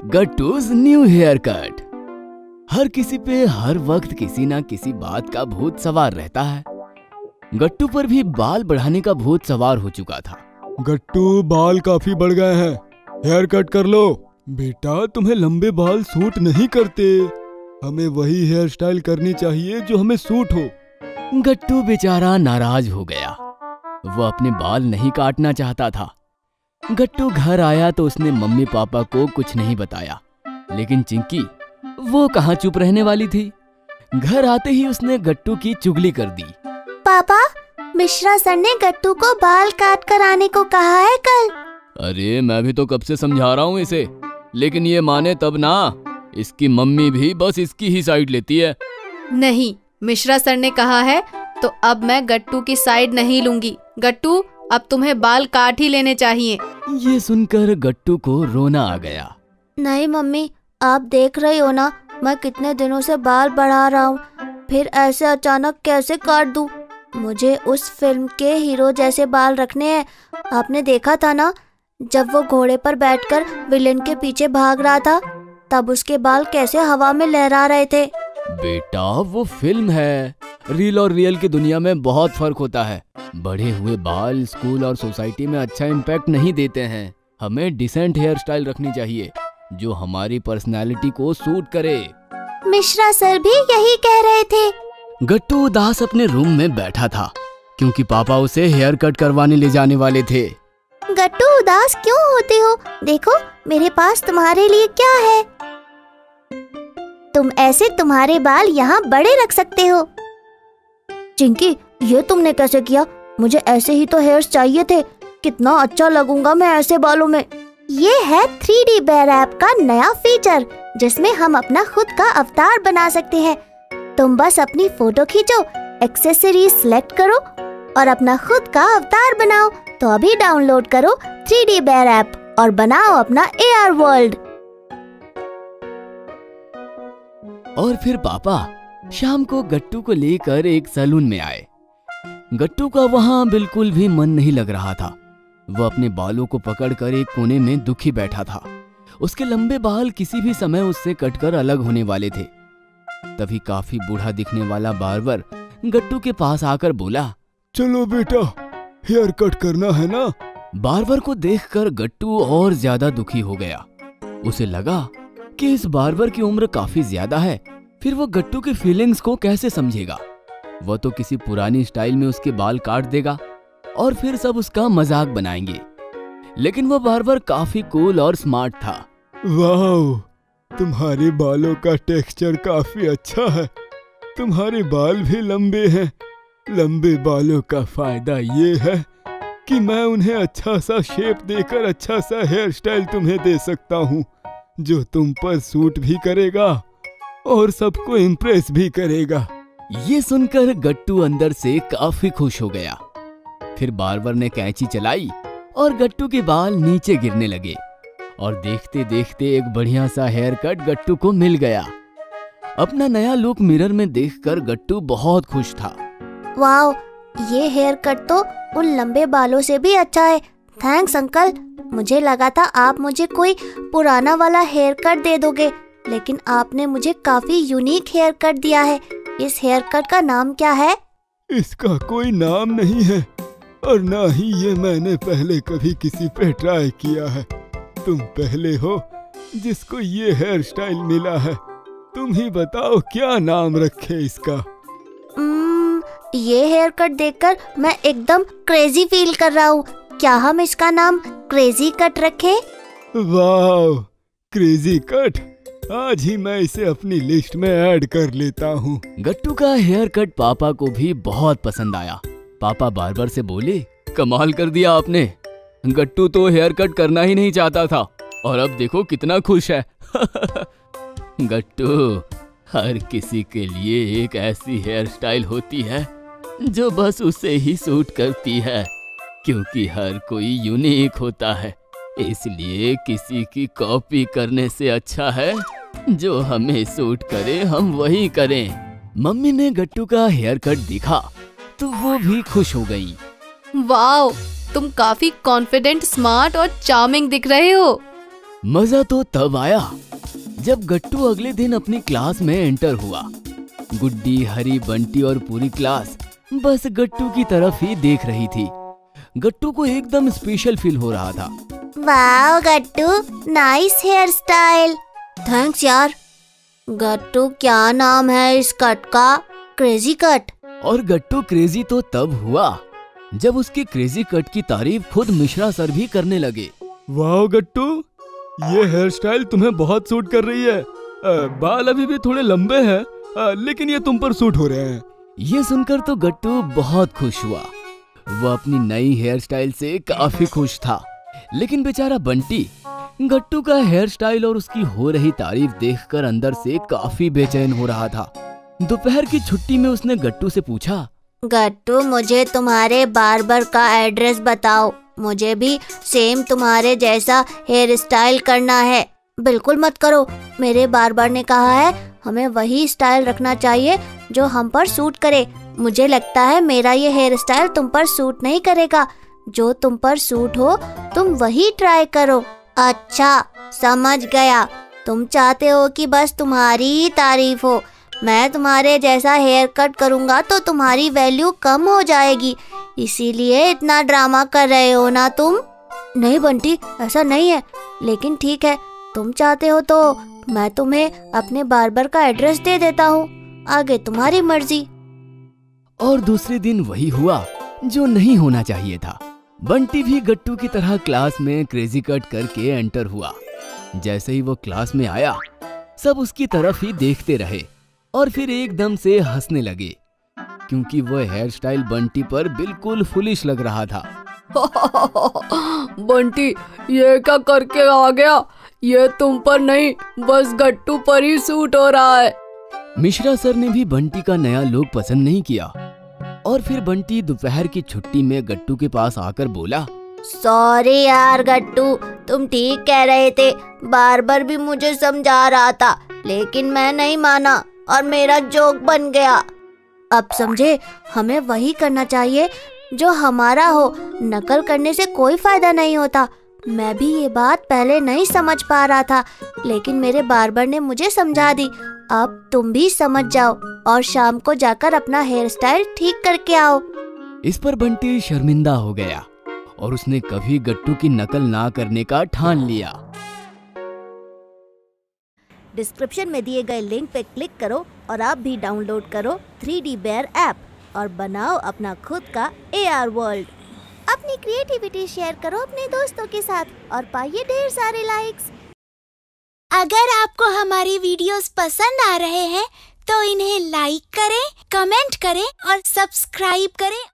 गट्टूज new hair cut. हर किसी पे हर वक्त किसी ना किसी बात का भूत सवार रहता है। गट्टू पर भी बाल बढ़ाने का भूत सवार हो चुका था। गट्टू, बाल काफी बढ़ गए हैं, हेयर कट कर लो। बेटा, तुम्हें लंबे बाल सूट नहीं करते, हमें वही हेयर स्टाइल करनी चाहिए जो हमें सूट हो। गट्टू बेचारा नाराज हो गया। वो अपने बाल नहीं काटना चाहता था। गट्टू घर आया तो उसने मम्मी पापा को कुछ नहीं बताया, लेकिन चिंकी वो कहाँ चुप रहने वाली थी। घर आते ही उसने गट्टू की चुगली कर दी। पापा, मिश्रा सर ने गट्टू को बाल काट कर आने को कहा है कल। अरे मैं भी तो कब से समझा रहा हूँ इसे, लेकिन ये माने तब ना। इसकी मम्मी भी बस इसकी ही साइड लेती है। नहीं, मिश्रा सर ने कहा है तो अब मैं गट्टू की साइड नहीं लूंगी। गट्टू, अब तुम्हें बाल काट ही लेने चाहिए। ये सुनकर गट्टू को रोना आ गया। नहीं मम्मी, आप देख रही हो ना, मैं कितने दिनों से बाल बढ़ा रहा हूँ, फिर ऐसे अचानक कैसे काट दूँ। मुझे उस फिल्म के हीरो जैसे बाल रखने हैं। आपने देखा था ना, जब वो घोड़े पर बैठकर विलेन के पीछे भाग रहा था, तब उसके बाल कैसे हवा में लहरा रहे थे। बेटा, वो फिल्म है, रील और रियल की दुनिया में बहुत फर्क होता है। बढ़े हुए बाल स्कूल और सोसाइटी में अच्छा इम्पैक्ट नहीं देते हैं। हमें डिसेंट हेयर स्टाइल रखनी चाहिए जो हमारी पर्सनालिटी को सूट करे। मिश्रा सर भी यही कह रहे थे। गट्टू उदास अपने रूम में बैठा था क्योंकि पापा उसे हेयर कट करवाने ले जाने वाले थे। गट्टू, उदास क्यों होते हो? देखो मेरे पास तुम्हारे लिए क्या है। तुम ऐसे तुम्हारे बाल यहाँ बड़े रख सकते हो। चिंकी, ये तुमने कैसे किया? मुझे ऐसे ही तो हेयर्स चाहिए थे। कितना अच्छा लगूंगा मैं ऐसे बालों में। ये है 3D बेयर ऐप का नया फीचर, जिसमें हम अपना खुद का अवतार बना सकते हैं। तुम बस अपनी फोटो खींचो, एक्सेसरीज सिलेक्ट करो और अपना खुद का अवतार बनाओ। तो अभी डाउनलोड करो 3D बेयर ऐप और बनाओ अपना AR वर्ल्ड। और फिर पापा शाम को गट्टू को लेकर एक सैलून में आए। गट्टू का वहां बिल्कुल भी मन नहीं लग रहा था। वो अपने बालों को पकड़कर एक कोने में दुखी बैठा था। उसके लंबे बाल किसी भी समय उससे कटकर अलग होने वाले थे। तभी काफी बूढ़ा दिखने वाला बार्बर गट्टू के पास आकर बोला, चलो बेटा, हेयर कट करना है ना। बार्बर को देखकर गट्टू और ज्यादा दुखी हो गया। उसे लगा कि इस बार्बर की उम्र काफी ज्यादा है, फिर वो गट्टू की फीलिंग्स को कैसे समझेगा। वो तो किसी पुरानी स्टाइल में उसके बाल काट देगा और फिर सब उसका मजाक बनाएंगे। लेकिन वो बार्बर काफी कूल और स्मार्ट था। वाह, तुम्हारे बालों का टेक्सचर काफी अच्छा है। तुम्हारे बाल भी लंबे हैं। लंबे बालों का फायदा ये है कि मैं उन्हें अच्छा सा शेप देकर अच्छा सा हेयर स्टाइल तुम्हें दे सकता हूँ, जो तुम पर सूट भी करेगा और सबको इम्प्रेस भी करेगा। ये सुनकर गट्टू अंदर से काफी खुश हो गया। फिर बार्बर ने कैंची चलाई और गट्टू के बाल नीचे गिरने लगे और देखते देखते एक बढ़िया सा हेयर कट गट्टू को मिल गया। अपना नया लुक मिरर में देखकर गट्टू बहुत खुश था। वाओ, ये हेयर कट तो उन लंबे बालों से भी अच्छा है। Thanks uncle. मुझे लगा था आप मुझे कोई पुराना वाला हेयर कट दे दोगे, लेकिन आपने मुझे काफी यूनिक हेयर कट दिया है। इस हेयर कट का नाम क्या है? इसका कोई नाम नहीं है और ना ही ये मैंने पहले कभी किसी पे ट्राई किया है। तुम पहले हो जिसको ये हेयर स्टाइल मिला है। तुम ही बताओ क्या नाम रखे इसका। ये हेयर कट देखकर मैं एकदम क्रेजी फील कर रहा हूँ। क्या हम इसका नाम क्रेजी कट रखें? वाह, क्रेजी कट। आज ही मैं इसे अपनी लिस्ट में ऐड कर लेता हूँ। गट्टू का हेयर कट पापा को भी बहुत पसंद आया। पापा बार्बर से बोले, कमाल कर दिया आपने। गट्टू तो हेयर कट करना ही नहीं चाहता था और अब देखो कितना खुश है। गट्टू, हर किसी के लिए एक ऐसी हेयर स्टाइल होती है जो बस उसे ही सूट करती है, क्योंकि हर कोई यूनिक होता है। इसलिए किसी की कॉपी करने से अच्छा है जो हमें सूट करे हम वही करें। मम्मी ने गट्टू का हेयर कट दिखा तो वो भी खुश हो गई। वाओ, तुम काफी कॉन्फिडेंट, स्मार्ट और चार्मिंग दिख रहे हो। मजा तो तब आया जब गट्टू अगले दिन अपनी क्लास में एंटर हुआ। गुड्डी, हरी, बंटी और पूरी क्लास बस गट्टू की तरफ ही देख रही थी। गट्टू को एकदम स्पेशल फील हो रहा था। वाह Gattu, nice hair style. Thanks यार। गट्टू, क्या नाम है इस कट का? Crazy cut. और गट्टू क्रेजी तो तब हुआ जब उसके क्रेजी कट की तारीफ खुद मिश्रा सर भी करने लगे। वाह गट्टू, ये हेयर स्टाइल तुम्हें बहुत सूट कर रही है। बाल अभी भी थोड़े लंबे हैं, लेकिन ये तुम पर सूट हो रहे हैं। ये सुनकर तो गट्टू बहुत खुश हुआ। वो अपनी नई हेयर स्टाइल से काफी खुश था। लेकिन बेचारा बंटी गट्टू का हेयर स्टाइल और उसकी हो रही तारीफ देखकर अंदर से काफी बेचैन हो रहा था। दोपहर की छुट्टी में उसने गट्टू से पूछा, गट्टू, मुझे तुम्हारे बार्बर का एड्रेस बताओ। मुझे भी सेम तुम्हारे जैसा हेयर स्टाइल करना है। बिल्कुल मत करो, मेरे बार्बर ने कहा है हमें वही स्टाइल रखना चाहिए जो हम पर सूट करे। मुझे लगता है मेरा ये हेयर स्टाइल तुम पर सूट नहीं करेगा। जो तुम पर सूट हो तुम वही ट्राई करो। अच्छा, समझ गया। तुम चाहते हो कि बस तुम्हारी ही तारीफ हो। मैं तुम्हारे जैसा हेयर कट करूँगा तो तुम्हारी वैल्यू कम हो जाएगी, इसीलिए इतना ड्रामा कर रहे हो ना तुम? नहीं बंटी, ऐसा नहीं है। लेकिन ठीक है, तुम चाहते हो तो मैं तुम्हें अपने बार्बर का एड्रेस दे देता हूँ। आगे तुम्हारी मर्जी। और दूसरे दिन वही हुआ जो नहीं होना चाहिए था। बंटी भी गट्टू की तरह क्लास में क्रेजी कट करके एंटर हुआ। जैसे ही वो क्लास में आया, सब उसकी तरफ ही देखते रहे और फिर एकदम से हंसने लगे, क्योंकि वो हेयर स्टाइल बंटी पर बिल्कुल फुलिश लग रहा था। बंटी, ये क्या करके आ गया? ये तुम पर नहीं, बस गट्टू पर ही सूट हो रहा है। मिश्रा सर ने भी बंटी का नया लुक पसंद नहीं किया और फिर बंटी दोपहर की छुट्टी में गट्टू के पास आकर बोला, सॉरी यार गट्टू, तुम ठीक कह रहे थे। बार्बर भी मुझे समझा रहा था, लेकिन मैं नहीं माना और मेरा जोक बन गया। अब समझे, हमें वही करना चाहिए जो हमारा हो। नकल करने से कोई फायदा नहीं होता। मैं भी ये बात पहले नहीं समझ पा रहा था, लेकिन मेरे बार्बर ने मुझे समझा दी। अब तुम भी समझ जाओ और शाम को जाकर अपना हेयर स्टाइल ठीक करके आओ। इस पर बंटी शर्मिंदा हो गया और उसने कभी गट्टू की नकल ना करने का ठान लिया। डिस्क्रिप्शन में दिए गए लिंक पे क्लिक करो और आप भी डाउनलोड करो 3D बेयर ऐप और बनाओ अपना खुद का AR वर्ल्ड। अपनी क्रिएटिविटी शेयर करो अपने दोस्तों के साथ और पाइए ढेर सारे लाइक्स। अगर आपको हमारी वीडियोस पसंद आ रहे हैं तो इन्हें लाइक करें, कमेंट करें और सब्सक्राइब करें।